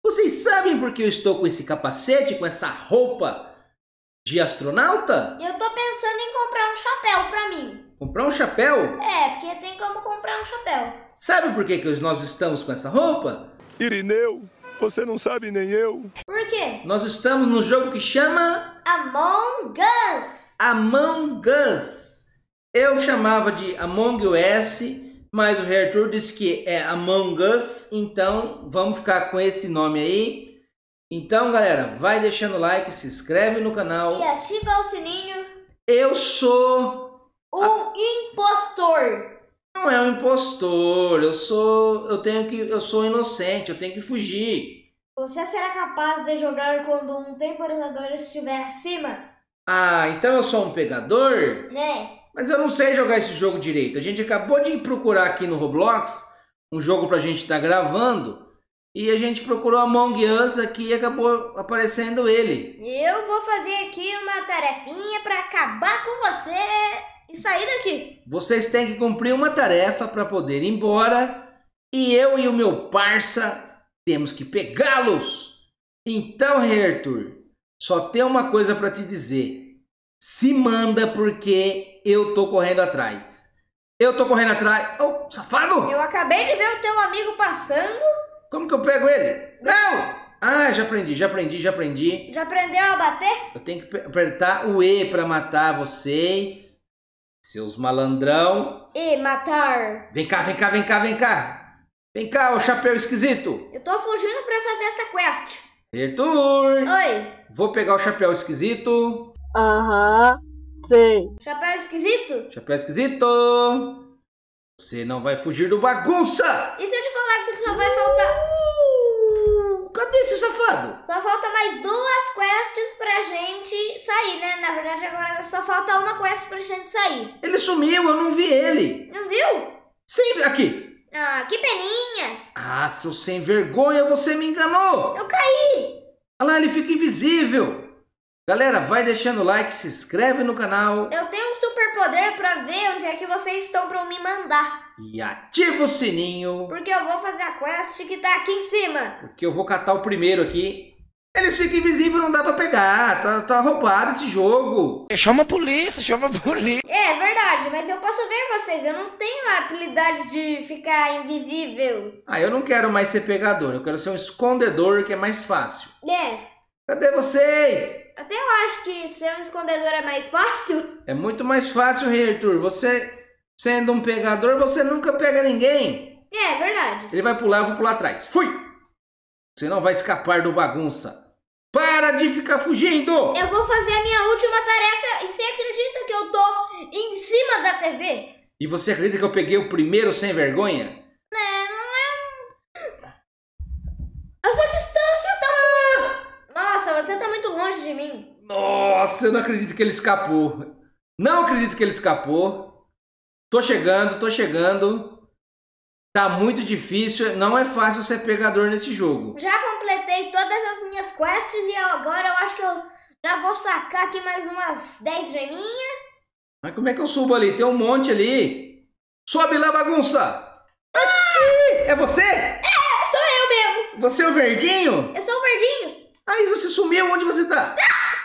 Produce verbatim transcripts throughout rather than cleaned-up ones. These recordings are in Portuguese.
Vocês sabem por que eu estou com esse capacete, com essa roupa de astronauta? Eu tô pensando em comprar um chapéu pra mim. Comprar um chapéu? É, porque tem como comprar um chapéu. Sabe por que que nós estamos com essa roupa? Irineu, você não sabe nem eu. Por quê? Nós estamos no jogo que chama Among Us. Among Us. Eu chamava de Among Us, mas o Rei Arthur disse que é Among Us, então vamos ficar com esse nome aí. Então, galera, vai deixando o like, se inscreve no canal. E ativa o sininho. Eu sou o impostor. Não é um impostor, eu sou, eu tenho que, eu sou inocente, eu tenho que fugir. Você será capaz de jogar quando um temporizador estiver acima? Ah, então eu sou um pegador? Né? Mas eu não sei jogar esse jogo direito. A gente acabou de procurar aqui no Roblox um jogo pra gente estar gravando e a gente procurou Among Us aqui e acabou aparecendo ele. Eu vou fazer aqui uma tarefinha pra acabar com você e sair daqui. Vocês têm que cumprir uma tarefa para poder ir embora e eu e o meu parça temos que pegá-los. Então, Rei Arthur, só tem uma coisa para te dizer. Se manda porque eu tô correndo atrás. Eu tô correndo atrás. Oh, safado! Eu acabei de ver o teu amigo passando. Como que eu pego ele? Não! Ah, já aprendi, já aprendi, já aprendi. Já aprendeu a bater? Eu tenho que apertar o E para matar vocês. Seus malandrão. E matar. Vem cá, vem cá, vem cá, vem cá. Vem cá, ô chapéu esquisito. Eu tô fugindo pra fazer essa quest. Arthur. Oi. Vou pegar o chapéu esquisito. Aham, sei. Chapéu esquisito? Chapéu esquisito. Você não vai fugir do bagunça. E se eu te falar que só vai faltar... Uh, cadê esse safado? Só falta mais duas quests pra gente sair, né? Na verdade agora só falta uma quest pra gente sair. Ele sumiu, eu não vi ele. Não viu? Sim, aqui. Ah, que peninha. Ah, seu sem vergonha, você me enganou. Eu caí. Olha lá, ele fica invisível. Galera, vai deixando o like, se inscreve no canal. Eu tenho um super poder pra ver onde é que vocês estão pra me mandar. E ativa o sininho. Porque eu vou fazer a quest que tá aqui em cima. Porque eu vou catar o primeiro aqui. Eles ficam invisíveis, não dá pra pegar. Tá, tá roubado esse jogo. Chama a polícia, chama a polícia. É verdade, mas eu posso ver vocês. Eu não tenho a habilidade de ficar invisível. Ah, eu não quero mais ser pegador. Eu quero ser um escondedor, que é mais fácil. É. Cadê vocês? Até eu acho que ser um escondedor é mais fácil. É muito mais fácil, Rei Arthur. Você, sendo um pegador, você nunca pega ninguém. É, verdade. Ele vai pular, eu vou pular atrás. Fui! Você não vai escapar do bagunça. Para de ficar fugindo! Eu vou fazer a minha última tarefa. E você acredita que eu tô em cima da T V? E você acredita que eu peguei o primeiro sem vergonha? É, não é... A sua distância tá... Nossa, você tá muito longe de mim. Nossa, eu não acredito que ele escapou. Não acredito que ele escapou. Tô chegando, tô chegando. Tá muito difícil, não é fácil ser pegador nesse jogo. Já completei todas as minhas quests e agora eu acho que eu já vou sacar aqui mais umas dez geminhas. Mas como é que eu subo ali? Tem um monte ali. Sobe lá, bagunça! Aqui! É você? É, sou eu mesmo. Você é o verdinho? Eu sou o verdinho. Aí você sumiu, onde você tá?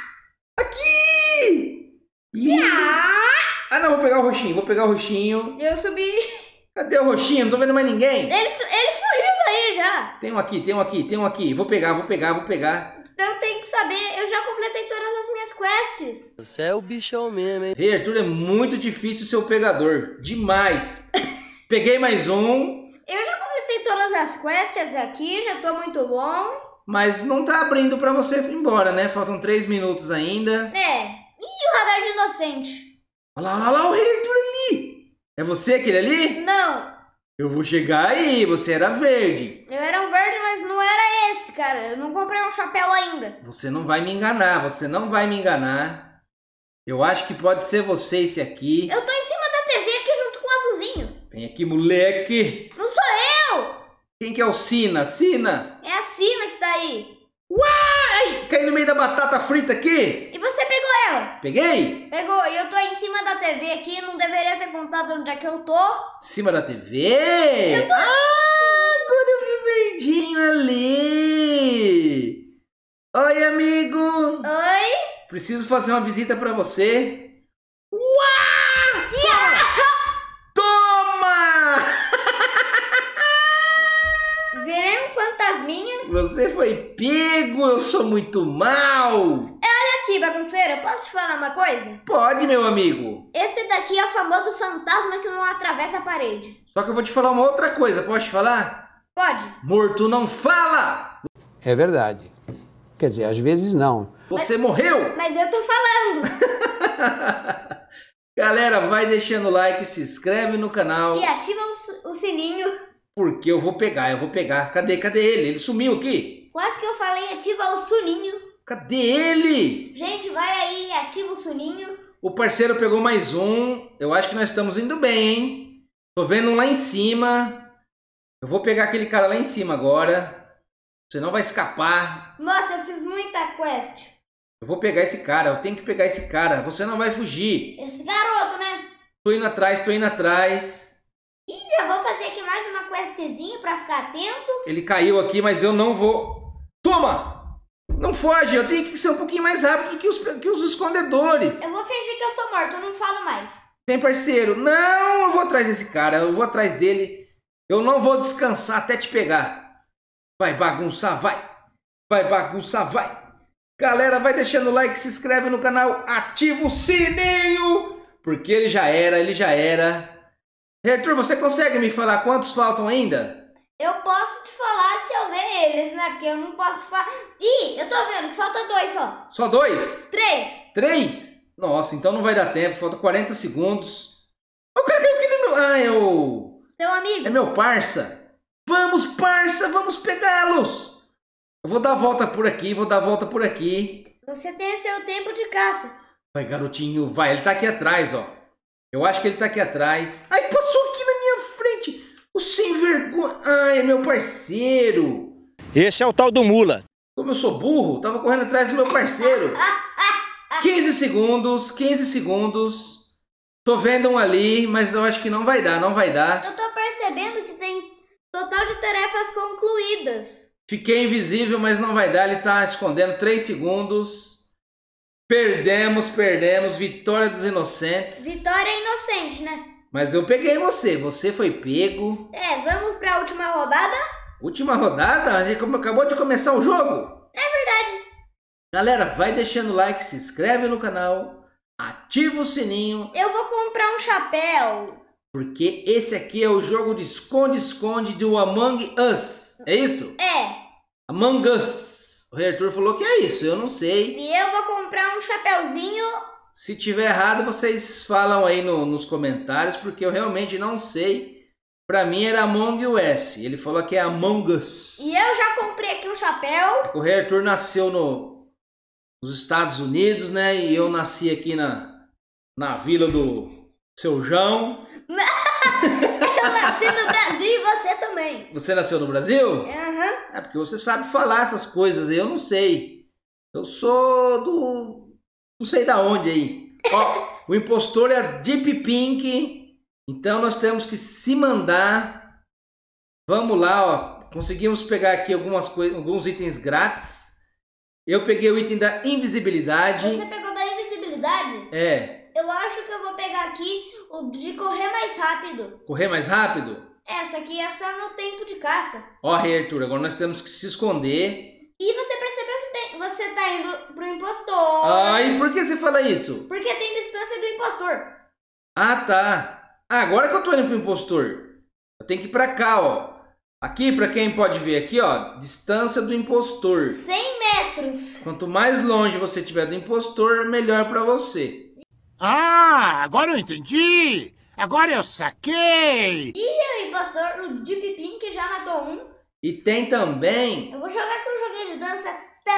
Aqui! Ih. Ah não, vou pegar o roxinho, vou pegar o roxinho. Eu subi. Cadê o roxinho? Não tô vendo mais ninguém. Eles, eles fugiram daí já. Tem um aqui, tem um aqui, tem um aqui. Vou pegar, vou pegar, vou pegar. Então eu tenho que saber, eu já completei todas as minhas quests. Você é o bichão mesmo, hein? Rei Arthur, é muito difícil ser o pegador. Demais. Peguei mais um. Eu já completei todas as quests aqui, já tô muito bom. Mas não tá abrindo pra você ir embora, né? Faltam três minutos ainda. É. E o radar de inocente? Olha lá, olha lá o Rei Arthur ali. É você aquele ali? Não. Eu vou chegar aí, você era verde. Eu era um verde, mas não era esse, cara. Eu não comprei um chapéu ainda. Você não vai me enganar, você não vai me enganar. Eu acho que pode ser você esse aqui. Eu tô em cima da T V aqui junto com o azulzinho. Vem aqui, moleque. Não sou eu. Quem que é o Sina? Sina? É a Sina que tá aí. Uai! Caí no meio da batata frita aqui. E você pegou ela? Peguei? Pegou. E eu tô em cima da T V aqui. Não deveria ter contado onde é que eu tô. Em cima da T V? Eu tô... Ah, agora eu vi verdinho ali. Oi, amigo! Oi? Preciso fazer uma visita pra você. Uau! Yeah! Toma! Virei um fantasminha. Você foi pego, eu sou muito mal. Olha aqui, bagunceiro, eu posso te falar uma coisa? Pode, meu amigo. Esse daqui é o famoso fantasma que não atravessa a parede. Só que eu vou te falar uma outra coisa, posso te falar? Pode. Morto não fala! É verdade. Quer dizer, às vezes não. Você morreu! Mas eu tô falando. Galera, vai deixando o like, se inscreve no canal. E ativa o, si- o sininho. Porque eu vou pegar, eu vou pegar. Cadê, cadê ele? Ele sumiu aqui. Quase que eu falei ativa o sininho. Cadê ele? Gente, vai aí e ativa o sininho. O parceiro pegou mais um. Eu acho que nós estamos indo bem, hein? Tô vendo um lá em cima. Eu vou pegar aquele cara lá em cima agora. Você não vai escapar. Nossa, eu fiz muita quest. Eu vou pegar esse cara. Eu tenho que pegar esse cara. Você não vai fugir. Esse garoto, né? Tô indo atrás, tô indo atrás. E já vou fazer aqui mais uma questzinha pra ficar atento. Ele caiu aqui, mas eu não vou... Toma! Não foge. Eu tenho que ser um pouquinho mais rápido que os, que os escondedores. Eu vou fingir que eu sou morto, eu não falo mais. Vem, parceiro. Não, eu vou atrás desse cara. Eu vou atrás dele. Eu não vou descansar até te pegar. Vai bagunçar, vai. Vai bagunçar, vai. Galera, vai deixando o like, se inscreve no canal, ativa o sininho. Porque ele já era, ele já era. Arthur, você consegue me falar quantos faltam ainda? Eu posso te falar se eu ver eles, né? Porque eu não posso te falar... Ih, eu tô vendo que falta dois só. Só dois? Três. Três? Nossa, então não vai dar tempo. Falta quarenta segundos. O cara caiu aqui no meu... Ah, é o... Seu amigo. É meu parça. Vamos, parça, vamos pegá-los. Eu vou dar a volta por aqui, vou dar a volta por aqui. Você tem seu tempo de caça. Vai, garotinho, vai. Ele tá aqui atrás, ó. Eu acho que ele tá aqui atrás. Ai, passou aqui na minha frente. O sem vergonha. Ai, é meu parceiro. Esse é o tal do Mula. Como eu sou burro, tava correndo atrás do meu parceiro. quinze segundos, quinze segundos. Tô vendo um ali, mas eu acho que não vai dar, não vai dar. Eu tô percebendo que tem total de tarefas concluídas. Fiquei invisível, mas não vai dar. Ele tá escondendo. três segundos. Perdemos, perdemos. Vitória dos inocentes. Vitória inocente, né? Mas eu peguei você. Você foi pego. É, vamos pra última rodada? Última rodada? A gente acabou de começar o jogo. É verdade. Galera, vai deixando o like, se inscreve no canal. Ativa o sininho. Eu vou comprar um chapéu. Porque esse aqui é o jogo de esconde-esconde do Among Us. É isso? É. Among Us. O Rei Arthur falou que é isso, eu não sei. E eu vou comprar um chapéuzinho. Se tiver errado, vocês falam aí no, nos comentários, porque eu realmente não sei. Pra mim era Among Us. Ele falou que é Among Us. E eu já comprei aqui um chapéu. O Rei Arthur nasceu no, nos Estados Unidos, né? E eu nasci aqui na, na vila do Seu João. Eu nasci no Brasil e você também. Você nasceu no Brasil? Aham. É porque você sabe falar essas coisas aí, eu não sei. Eu sou do... não sei da onde aí. Ó, o impostor é a Deep Pink. Então nós temos que se mandar. Vamos lá, ó. Conseguimos pegar aqui algumas coisas, alguns itens grátis. Eu peguei o item da invisibilidade. Você pegou da invisibilidade? É. Eu acho que eu vou pegar aqui o de correr mais rápido. Correr mais rápido? Essa aqui é só no tempo de caça. Ó, Rei Arthur, agora nós temos que se esconder. E você percebeu que tem, você tá indo pro impostor. Ai, por que você fala isso? Porque tem distância do impostor. Ah, tá. Ah, agora que eu tô indo pro impostor. Eu tenho que ir pra cá, ó. Aqui, pra quem pode ver aqui, ó. Distância do impostor. cem metros. Quanto mais longe você tiver do impostor, melhor pra você. Ah, agora eu entendi! Agora eu saquei! E o impostor, o Deep Pink já matou um. E tem também... Eu vou jogar aqui um joguinho de dança.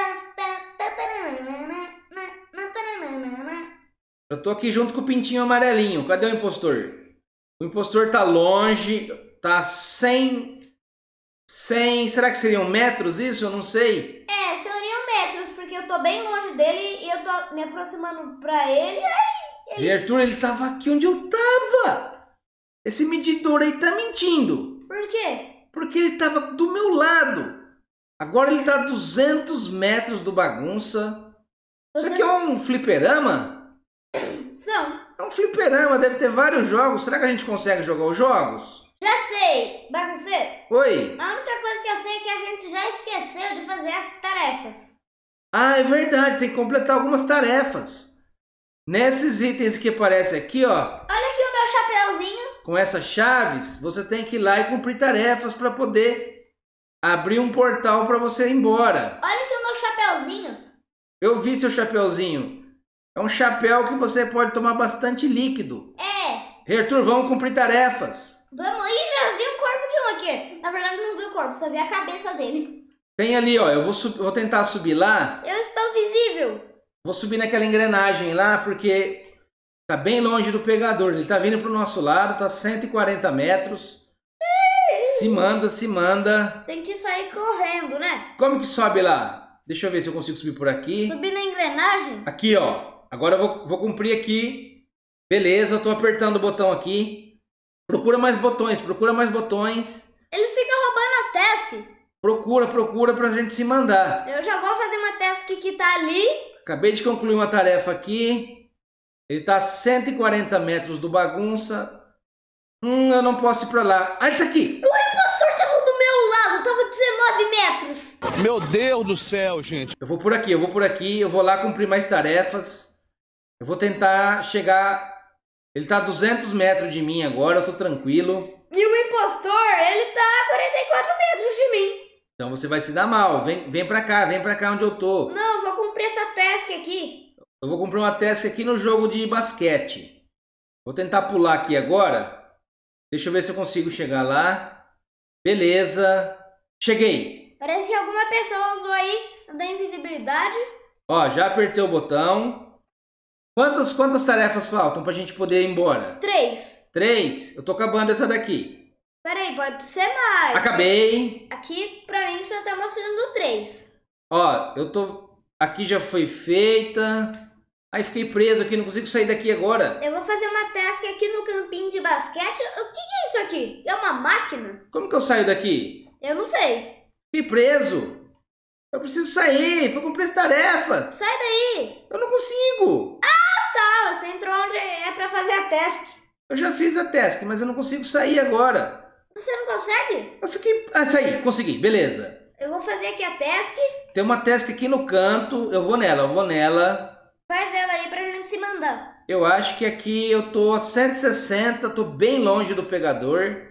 Eu tô aqui junto com o pintinho amarelinho. Cadê o impostor? O impostor tá longe. Tá cem... cem... Será que seriam metros isso? Eu não sei. É, seriam metros, porque eu tô bem longe dele e eu tô me aproximando pra ele. E Arthur, ele tava aqui onde eu tava. Esse medidor aí tá mentindo. Por quê? Porque ele tava do meu lado. Agora ele tá a duzentos metros do bagunça. Isso Você- aqui é um fliperama? São. É um fliperama, deve ter vários jogos. Será que a gente consegue jogar os jogos? Já sei, bagunceiro. Oi? A única coisa que eu sei é que a gente já esqueceu de fazer as tarefas. Ah, é verdade, tem que completar algumas tarefas. Nesses itens que aparecem aqui, ó, Olha aqui o meu chapéuzinho. com essas chaves, você tem que ir lá e cumprir tarefas para poder abrir um portal para você ir embora. Olha aqui o meu chapéuzinho. Eu vi seu chapéuzinho. É um chapéu que você pode tomar bastante líquido. É. Arthur, vamos cumprir tarefas. Vamos aí, já vi o corpo de um aqui. Na verdade, não vi o corpo, só vi a cabeça dele. Tem ali, ó, eu vou, sub- vou tentar subir lá. Eu estou visível. Vou subir naquela engrenagem lá, porque tá bem longe do pegador. Ele tá vindo pro nosso lado, tá cento e quarenta metros. Se manda, se manda. Tem que sair correndo, né? Como que sobe lá? Deixa eu ver se eu consigo subir por aqui. Subir na engrenagem. Aqui, ó. Agora eu vou, vou cumprir aqui. Beleza, eu tô apertando o botão aqui. Procura mais botões, procura mais botões. Eles ficam roubando as tasks. Procura, procura pra gente se mandar. Eu já vou fazer uma task que tá ali. Acabei de concluir uma tarefa aqui. Ele tá a cento e quarenta metros do bagunça. Hum, eu não posso ir pra lá. Ah, ele tá aqui. O impostor tava do meu lado, tava dezenove metros. Meu Deus do céu, gente. Eu vou por aqui, eu vou por aqui. Eu vou lá cumprir mais tarefas. Eu vou tentar chegar... Ele tá a duzentos metros de mim agora, eu tô tranquilo. E o impostor, ele tá a quarenta e quatro metros de mim. Então você vai se dar mal. Vem, vem pra cá, vem pra cá onde eu tô. Não, eu vou cumprir essa task aqui. Eu vou cumprir uma task aqui no jogo de basquete. Vou tentar pular aqui agora. Deixa eu ver se eu consigo chegar lá. Beleza. Cheguei. Parece que alguma pessoa usou aí da invisibilidade. Ó, já apertei o botão. Quantas, quantas tarefas faltam pra gente poder ir embora? Três. Três? Eu tô acabando essa daqui. Peraí, pode ser mais. Acabei. Aqui, pra mim, só tá mostrando três. Ó, eu tô... Aqui já foi feita. Aí fiquei preso aqui, não consigo sair daqui agora. Eu vou fazer uma task aqui no campinho de basquete. O que, que é isso aqui? É uma máquina? Como que eu saio daqui? Eu não sei. Fiquei preso. Eu preciso sair pra cumprir as tarefas. Sai daí. Eu não consigo. Tá, você entrou onde é pra fazer a task. Eu já fiz a task, mas eu não consigo sair agora. Você não consegue? Eu fiquei... Ah, saí. Consegui. Beleza. Eu vou fazer aqui a task. Tem uma task aqui no canto. Eu vou nela, eu vou nela. Faz ela aí pra gente se mandar. Eu acho que aqui eu tô a cento e sessenta. Tô bem longe do pegador.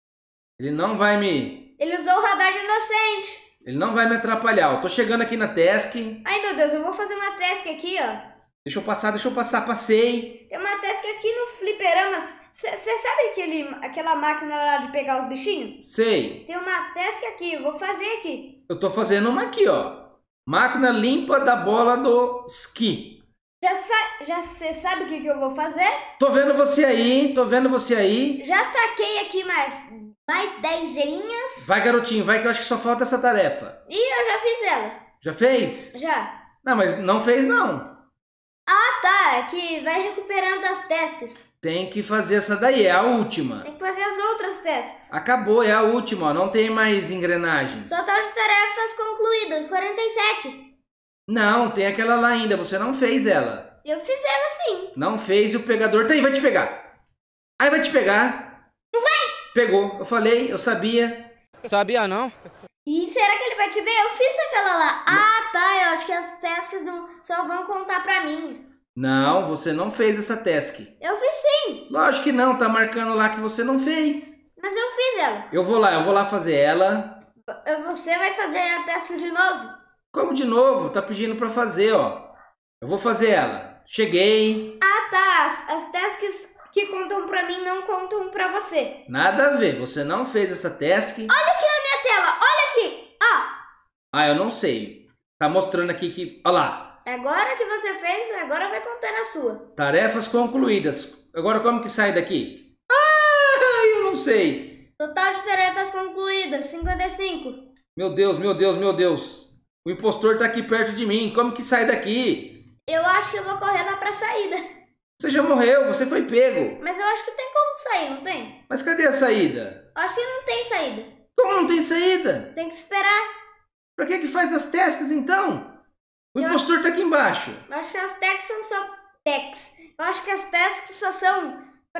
Ele não vai me... Ele usou o radar de inocente. Ele não vai me atrapalhar. Eu tô chegando aqui na task. Ai, meu Deus, eu vou fazer uma task aqui, ó. Deixa eu passar, deixa eu passar. Passei. Tem uma task aqui no fliperama. Você sabe aquele, aquela máquina lá de pegar os bichinhos? Sei. Tem uma task aqui, eu vou fazer aqui. Eu tô fazendo uma aqui, ó. Máquina limpa da bola do esqui. Já sa já você sabe o que, que eu vou fazer? Tô vendo você aí, tô vendo você aí. Já saquei aqui mais, mais dez geminhas. Vai, garotinho, vai que eu acho que só falta essa tarefa. E eu já fiz ela. Já fez? Já. Não, mas não fez não. Ah, tá. É que vai recuperando as tasks. Tem que fazer essa daí, é a última. Tem que fazer as outras tasks. Acabou, é a última, ó. Não tem mais engrenagens. Total de tarefas concluídas, quarenta e sete. Não, tem aquela lá ainda, você não fez ela. Eu fiz ela sim. Não fez e o pegador tá aí, vai te pegar. Aí vai te pegar. Não vai? Pegou, eu falei, eu sabia. Sabia não? E será que ele vai te ver? Eu fiz aquela lá. Ah, tá. Eu acho que as tasks não só vão contar pra mim. Não, você não fez essa task. Eu fiz sim. Lógico que não, tá marcando lá que você não fez. Mas eu fiz ela. Eu vou lá, eu vou lá fazer ela. Você vai fazer a task de novo? Como de novo? Tá pedindo pra fazer, ó. Eu vou fazer ela. Cheguei. Ah, tá. As, as tasks que contam pra mim não contam pra você. Nada a ver, você não fez essa task. Olha aqui na minha tela. Olha aqui. Ah. Ah, eu não sei. Tá mostrando aqui que... Olha lá. Agora que você fez, agora vai contar na sua. Tarefas concluídas. Agora como que sai daqui? Ah, eu não sei. Total de tarefas concluídas, cinquenta e cinco. Meu Deus, meu Deus, meu Deus. O impostor tá aqui perto de mim. Como que sai daqui? Eu acho que eu vou correr lá pra saída. Você já morreu, você foi pego. Mas eu acho que tem como sair, não tem? Mas cadê a saída? Eu acho que não tem saída. Como não tem saída? Tem que esperar. Pra que que faz as tasks então? O Eu impostor tá aqui embaixo. Eu acho que as tasks são só tasks. Eu acho que as tasks só são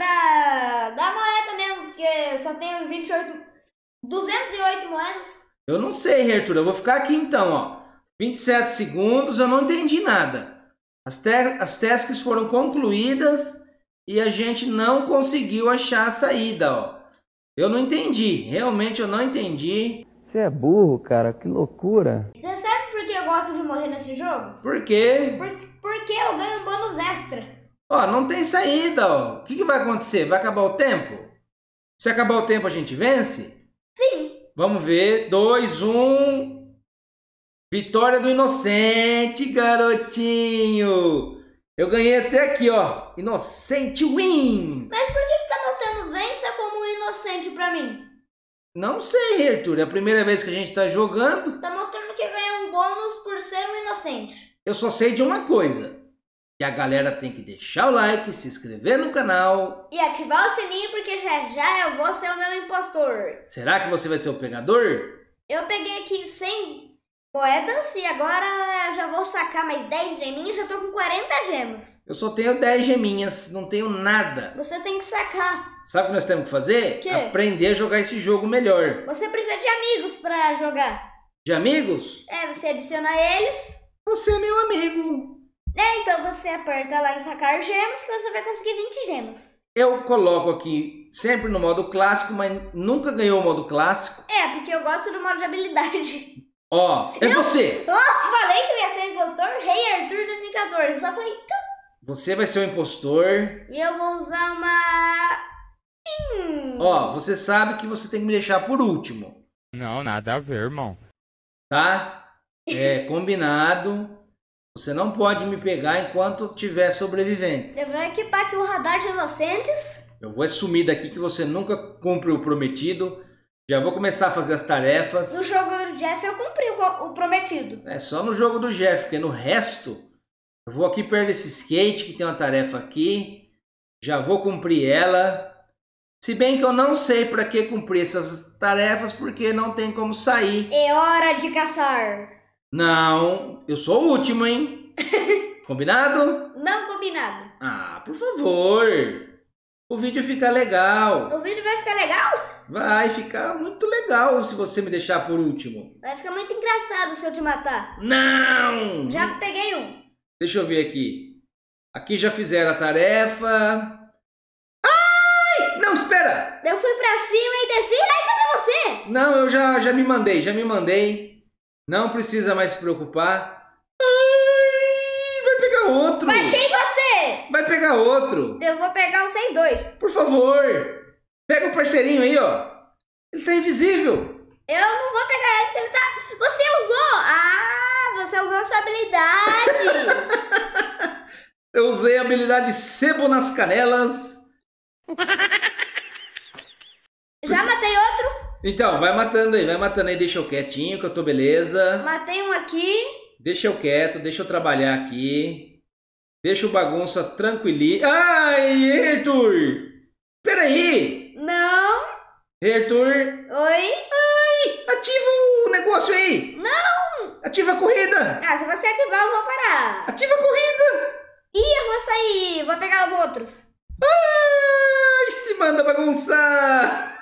pra dar moeda mesmo, porque só tenho vinte e oito, duzentas e oito moedas. Eu não sei, Arthur. Eu vou ficar aqui então, ó. vinte e sete segundos, eu não entendi nada. As, ta- as tasks foram concluídas e a gente não conseguiu achar a saída, ó. Eu não entendi. Realmente eu não entendi. Você é burro, cara, que loucura. Você sabe por que eu gosto de morrer nesse jogo? Por quê? Por, porque eu ganho um bônus extra. Ó, não tem saída, ó. O que, que vai acontecer? Vai acabar o tempo? Se acabar o tempo, a gente vence? Sim. Vamos ver. dois, um. Vitória do Inocente, garotinho. Eu ganhei até aqui, ó. Inocente win. Mas por que que tá mostrando vença como um inocente pra mim? Não sei, Arthur. É a primeira vez que a gente tá jogando. Tá mostrando que ganhou um bônus por ser um inocente. Eu só sei de uma coisa. Que a galera tem que deixar o like, se inscrever no canal. E ativar o sininho porque já já eu vou ser o meu impostor. Será que você vai ser o pegador? Eu peguei aqui cem moedas e agora eu já vou sacar mais dez geminhas, já tô com quarenta gemas. Eu só tenho dez geminhas, não tenho nada. Você tem que sacar. Sabe o que nós temos que fazer? Quê? Aprender a jogar esse jogo melhor. Você precisa de amigos pra jogar. De amigos? É, você adiciona eles. Você é meu amigo. É, então você aperta lá em sacar gemas que você vai conseguir vinte gemas. Eu coloco aqui sempre no modo clássico, mas nunca ganhou o modo clássico. É, porque eu gosto do modo de habilidade. Ó, é Eu- você. Eu falei que eu ia ser impostor, Rei Arthur dois mil e quatorze, só foi tu. Você vai ser o impostor. E eu vou usar uma... Hum. Ó, você sabe que você tem que me deixar por último, Não, nada a ver, irmão. tá? É combinado. Você não pode me pegar enquanto tiver sobreviventes. Eu vou equipar aqui o radar de inocentes. Eu vou assumir daqui que você nunca cumpre o prometido. Já vou começar a fazer as tarefas. No jogo do Jeff eu cumpri o, co- o prometido. É só no jogo do Jeff, porque no resto eu vou aqui perto desse skate que tem uma tarefa aqui. Já vou cumprir ela. Se bem que eu não sei para que cumprir essas tarefas, porque não tem como sair. É hora de caçar. Não, eu sou o último, hein? Combinado? Não combinado. Ah, por favor. O vídeo fica legal. O vídeo vai ficar legal? Vai ficar muito legal se você me deixar por último. Vai ficar muito engraçado se eu te matar. Não! Já peguei um. Deixa eu ver aqui. Aqui já fizeram a tarefa. Ai! Não, espera! Eu fui pra cima e desci. Ai, cadê você? Não, eu já, já me mandei, já me mandei. Não precisa mais se preocupar. Ai! Vai pegar outro! Baixei você. Vai pegar outro! Eu vou pegar o seis dois. Por favor! Pega o parceirinho aí, ó. Ele tá invisível. Eu não vou pegar ele porque ele tá... Você usou! Ah, você usou a sua habilidade. Eu usei a habilidade sebo nas canelas. Já matei outro. Então, vai matando aí, vai matando aí. Deixa eu quietinho que eu tô beleza. Matei um aqui. Deixa eu quieto, deixa eu trabalhar aqui. Deixa o bagunça tranquilinho. Ai, Arthur! Peraí! Não. Arthur, Oi. ativa o negócio aí! Não. Ativa a corrida! Ah, se você ativar eu vou parar. Ativa a corrida! Ih, eu vou sair. Vou pegar os outros. Ai, se manda bagunçar!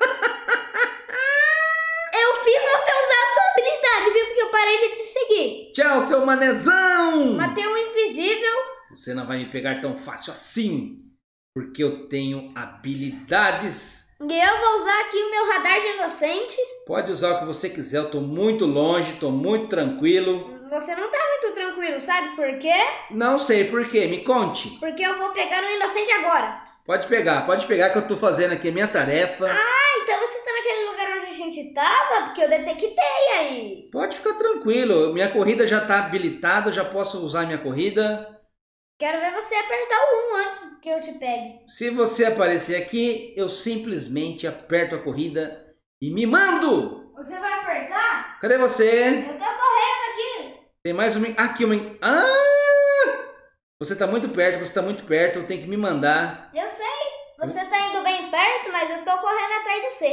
Eu fiz você usar a sua habilidade, viu? Porque eu parei de te seguir. Tchau, seu manezão! Matei um invisível. Você não vai me pegar tão fácil assim, porque eu tenho habilidades. E eu vou usar aqui o meu radar de inocente. Pode usar o que você quiser, eu tô muito longe, tô muito tranquilo. Você não tá muito tranquilo, sabe por quê? Não sei por quê, me conte. Porque eu vou pegar no inocente agora. Pode pegar, pode pegar que eu tô fazendo aqui a minha tarefa. Ah, então você tá naquele lugar onde a gente tava? Porque eu detectei aí. Pode ficar tranquilo, minha corrida já tá habilitada, eu já posso usar minha corrida. Quero ver você apertar o um antes que eu te pegue. Se você aparecer aqui, eu simplesmente aperto a corrida e me mando! Você vai apertar? Cadê você? Eu tô correndo aqui. Tem mais uma... Aqui uma... Ah! Você tá muito perto, você tá muito perto, eu tenho que me mandar. Eu sei. Você tá indo bem perto, mas eu tô correndo atrás de você.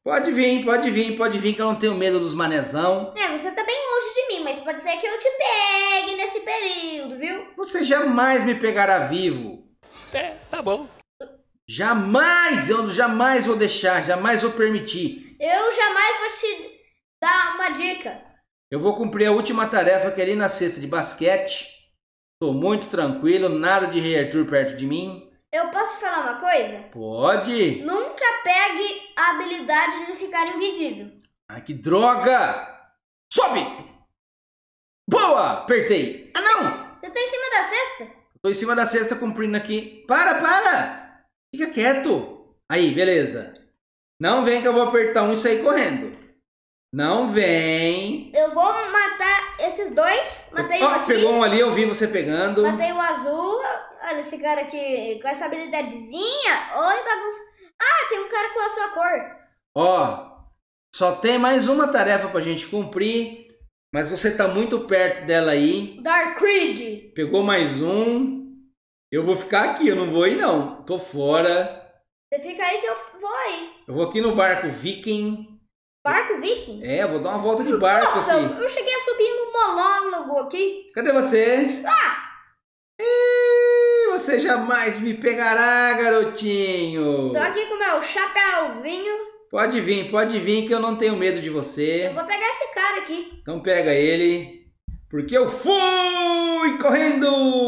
Pode vir, pode vir, pode vir, que eu não tenho medo dos manezão. É, você tá bem longe de mim, mas pode ser que eu te pegue nesse período, viu? Você jamais me pegará vivo. É, tá bom. Jamais, eu jamais vou deixar, jamais vou permitir. Eu jamais vou te dar uma dica. Eu vou cumprir a última tarefa, que é ali na cesta de basquete. Tô muito tranquilo, nada de Rei Arthur perto de mim. Eu posso te falar uma coisa? Pode. Nunca pegue a habilidade de ficar invisível. Ai, que droga! Sobe! Boa! Apertei. Ah, não! Você tá em cima da cesta? Tô em cima da cesta cumprindo aqui. Para, para! Fica quieto. Aí, beleza. Não vem que eu vou apertar um e sair correndo. Não vem. Eu vou matar esses dois. Matei Ó, um aqui. pegou um ali, eu vi você pegando. Matei o azul. Olha esse cara aqui com essa habilidadezinha. Oi, bagunça. Ah, tem um cara com a sua cor. Ó, só tem mais uma tarefa pra gente cumprir. Mas você tá muito perto dela aí. Dark Creed. Pegou mais um. Eu vou ficar aqui, eu não vou ir não. Tô fora. Você fica aí que eu vou aí. Eu vou aqui no barco Viking. Barco Viking? É, eu vou dar uma volta de barco Nossa, aqui. eu cheguei a subir no monólogo aqui. Cadê você? Ah! Ih, você jamais me pegará, garotinho. Tô aqui com o meu chapéuzinho. Pode vir, pode vir, que eu não tenho medo de você. Eu vou pegar esse cara aqui. Então pega ele, porque eu fui correndo.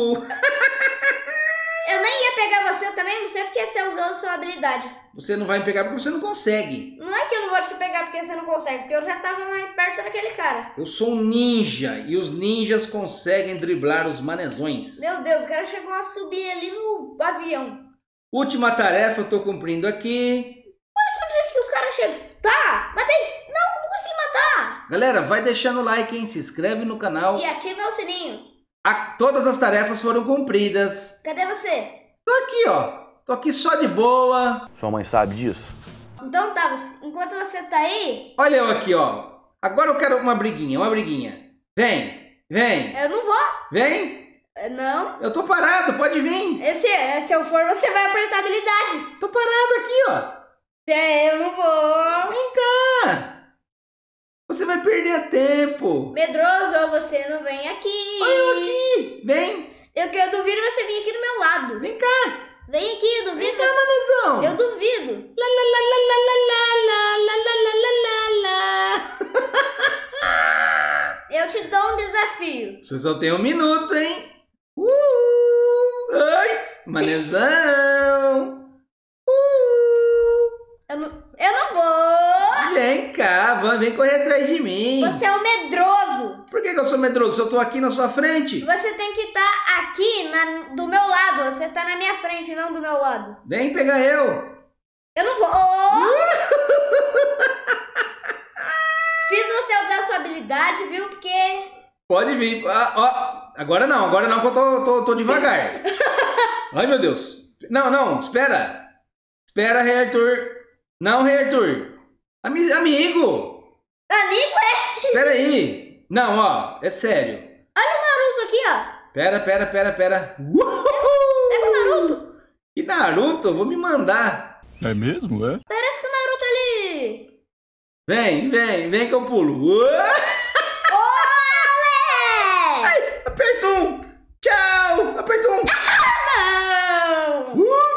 Eu nem ia pegar você também, não sei porque você usou a sua habilidade. Você não vai me pegar porque você não consegue. Não é que eu não vou te pegar porque você não consegue, porque eu já tava mais perto daquele cara. Eu sou um ninja e os ninjas conseguem driblar os manezões. Meu Deus, o cara chegou a subir ali no avião. Última tarefa eu tô cumprindo aqui. Olha onde é que o cara chegou. Tá, matei. Não, não consegui matar. Galera, vai deixando o like, hein? Se inscreve no canal. E ativa o sininho. A, todas as tarefas foram cumpridas. Cadê você? Tô aqui, ó. Tô aqui só de boa. Sua mãe sabe disso? Então tá, enquanto você tá aí... Olha eu aqui, ó. Agora eu quero uma briguinha, uma briguinha. Vem, vem. Eu não vou. Vem. Não. Eu tô parado, pode vir. Esse, se eu for, você vai apertar a habilidade. Tô parado aqui, ó. É, eu não vou. Vem cá. Você vai perder tempo. Medroso, você não vem aqui. Olha eu aqui. Vem. Eu, eu duvido você vir aqui do meu lado. Vem cá. Vem aqui, eu duvido. Vem cá, manezão. Eu duvido. Lá, lá, lá, lá, lá, lá, lá, lá, lá, lá. Eu te dou um desafio. Você só tem um minuto, hein? Uh, ai, manezão. Uh. Eu não, eu não vou. Vem cá, vem, vem correr atrás de mim. Você é um medroso. Por que, que eu sou medroso? Se eu tô aqui na sua frente. Você tem que estar aqui na, do meu lado. Você tá na minha frente, não do meu lado. Vem pegar eu. Eu não vou. Fiz você usar sua habilidade, viu? Porque... Pode vir. Ah, ó. Agora não, agora não, que eu tô, tô, tô devagar. Ai, meu Deus. Não, não, espera. Espera, Rei Arthur. Não, Rei Arthur. Ami amigo. Amigo é... Espera aí. Não, ó, é sério. Olha o Naruto aqui, ó. Pera, pera, pera, pera. Pega o Naruto. Que Naruto? Eu vou me mandar. É mesmo, é? Parece que o Naruto ali... Vem, vem, vem que eu pulo. Olé! Ai, aperta um. Tchau. Aperta um. Não!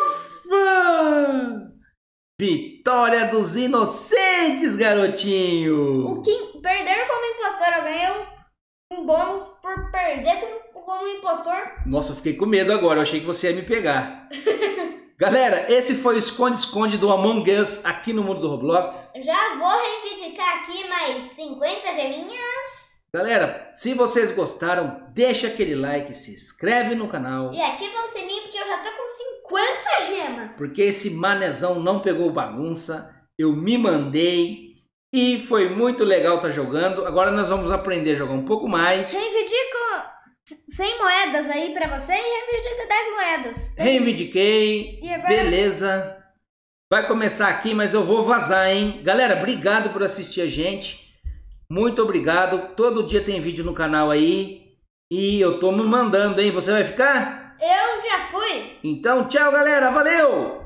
Ufa! Vitória dos inocentes, garotinho. O que perder como impostor, eu ganhei um, um bônus por perder como, como impostor. Nossa, eu fiquei com medo agora. Eu achei que você ia me pegar. Galera, esse foi o esconde-esconde do Among Us aqui no mundo do Roblox. Já vou reivindicar aqui mais cinquenta geminhas. Galera, se vocês gostaram, deixa aquele like, se inscreve no canal. E ativa o sininho porque eu já tô com cinquenta gemas. Porque esse manezão não pegou bagunça. Eu me mandei. E foi muito legal estar jogando. Agora nós vamos aprender a jogar um pouco mais. Reivindico cem moedas aí pra você e reivindico dez moedas. Reivindiquei. E agora... Beleza. Vai começar aqui, mas eu vou vazar, hein? Galera, obrigado por assistir a gente. Muito obrigado. Todo dia tem vídeo no canal aí. E eu tô me mandando, hein? Você vai ficar? Eu já fui. Então, tchau, galera. Valeu!